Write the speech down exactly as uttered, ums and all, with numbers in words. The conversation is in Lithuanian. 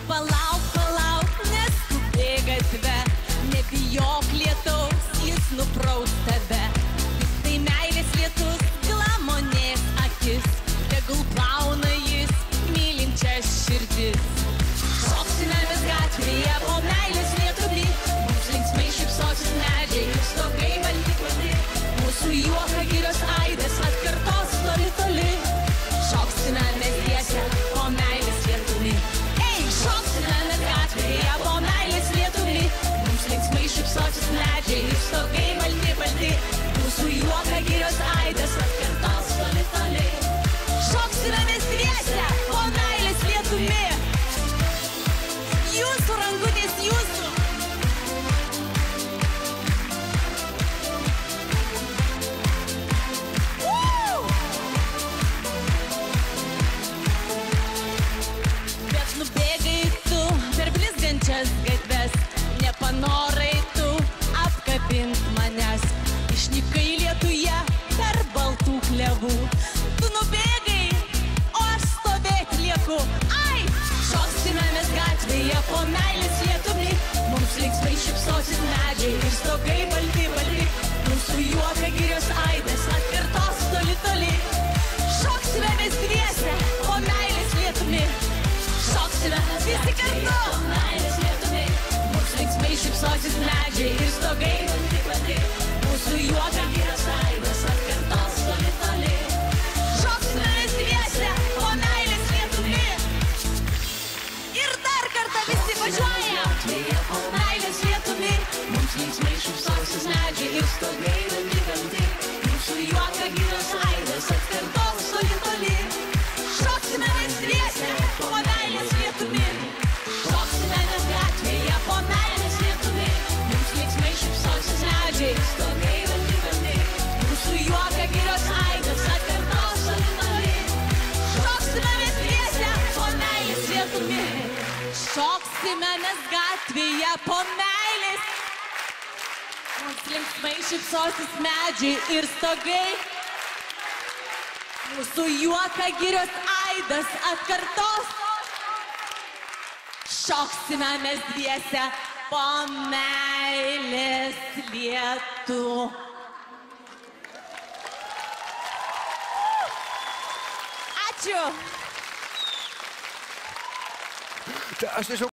Palauk, palauk, neskubėk gatve, nebijok lietaus, jis nupraus tave. Tik tai meilės lietus, glamonės akis, tegul plauna jis mylinčias širdis. Šoksime mes gatvėje po meilės lietuvį, mums linksmai šypsosis medžiai ir stogai balti balti. Mūsų juoką girios aidas atkartos toli toli. Šoksime mes dviese po meilės lietuvį. Ei, šoksime mes gatvėje po meilės lietuvį, mums linksmai šypsosis medžiai ir stogai balti balti. Mūsų juoką girios aidas atkartos toli toli. Šoksime mes dviese po meilės lietuvį. Jūsų rankutės, jūsų. Uh! Bet nubėgai tu per blizgančias gatves, nepanorai tu apkabint manęs. Išnykai lietuje per baltų klevų. Tu nubėgai, o aš stovėt lieku. Ai! Šoksime mes gatvėje po meilės lietuvį, mums linksmai šypsosis medžiai ir stogai balti balti. Mūsų juoką girios aidas atkartos toli toli. Šoksime mes dviese po meilės lietuvį. Šoksime visi kartu po meilės lietuvį, mums linksmai šypsosis medžiai ir stogai balti balti. Mūsų juoką girios aidas atkartos toli toli. Šoksime mes dviese po meilės lietuvį. Ir dar kartą visi važiuoja. Gatvėje po meilės lietuvį, mums linksmai šypsosis medžiai ir stogai balti balti. Mūsų juoką girios aidas atkartos toli toli. Šoksime mes dviese po meilės lietuvį. Šoksime mes gatvėje po meilės lietuvį, mums linksmai šypsosis medžiai ir stogai balti balti. Mūsų juoką girios aidas atkartos toli toli. Šoksime mes dviese po meilės lietuvį. Šoksime mes gatvėje po meilės, mums linksmai šypsosis medžiai ir stogai. Mūsų juoką girios aidas atkartos. Šoksime mes dviese po meilės lietų. Ačiū. Aš nežinau.